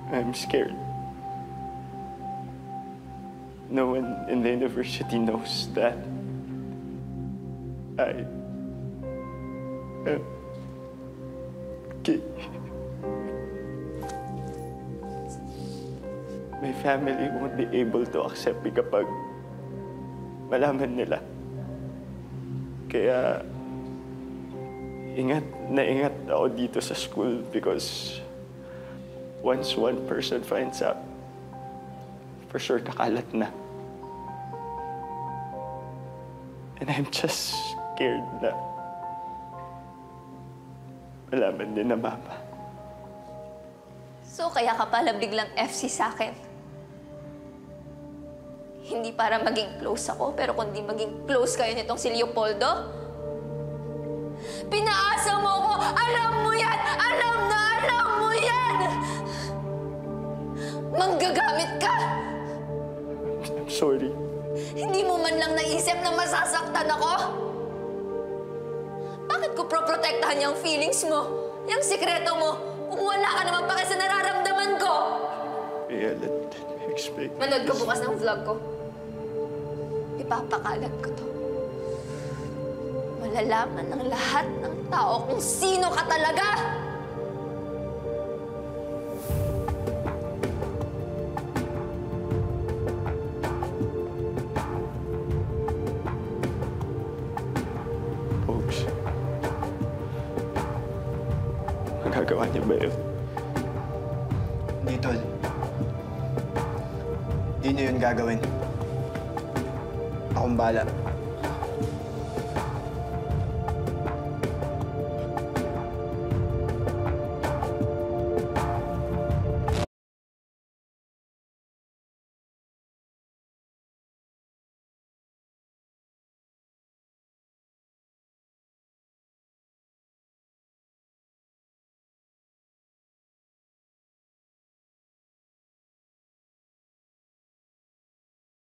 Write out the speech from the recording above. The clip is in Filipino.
I'm scared. No one in the university knows that I am gay. My family won't be able to accept me kapag malaman nila. Kaya ingat na ingat ako dito sa school because once one person finds out, for sure kakalat na. And I'm just scared na malaman din na mama. So kaya ka pala biglang FC sa akin? Hindi para maging close ako, pero kundi maging close kayo nitong si Leopoldo? Pinaasa mo ko! Alam mo yan! Alam mo yan! Manggagamit ka! I'm sorry. Hindi mo man lang naisip na masasaktan ako? Bakit ko proprotektahan yung feelings mo? Yung sikreto mo? Kung wala ka naman pake sa nararamdaman ko? Yeah, let me explain. Manood ka bukas ng vlog ko. Ipapakalat ko to. Malalaman ng lahat ng tao kung sino ka talaga! Folks, magagawa niya ba yun? Hindi, Tol. Hindi niyo yun gagawin. Akong bahala.